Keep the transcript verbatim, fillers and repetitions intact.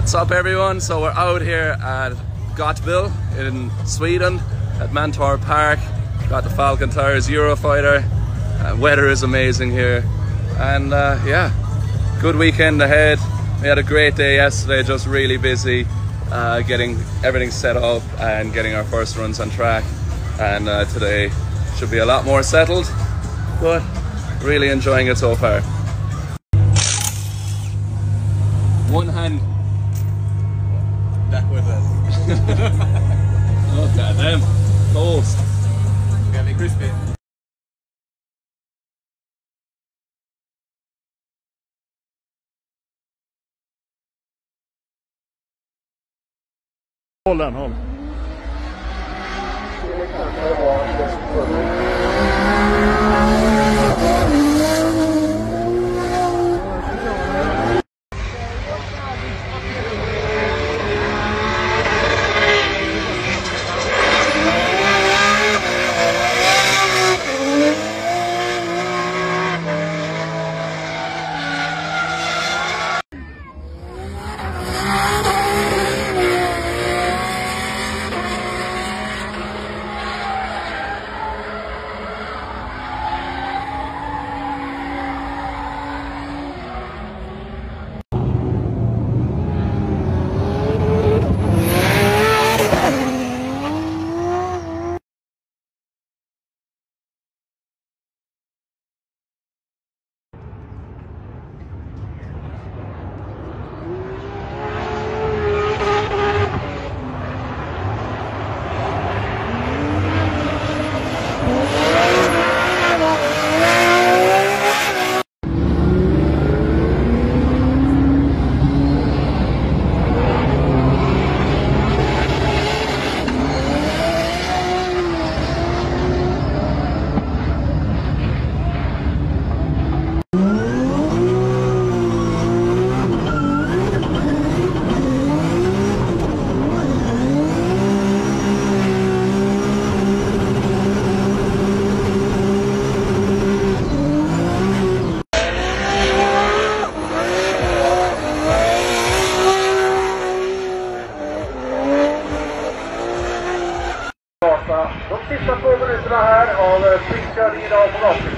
What's up everyone? So we're out here at Gottville in Sweden at Mantorp Park. Got the Falcon Tires Eurofighter. Uh, weather is amazing here, and uh, yeah, good weekend ahead. We had a great day yesterday, just really busy uh, getting everything set up and getting our first runs on track, and uh, today should be a lot more settled, but really enjoying it so far. One hand. That was it. Oh goddamn, toast. Got me crispy. Hold on, hold on. De sista två minuterna här av springkörningen idag på gatan.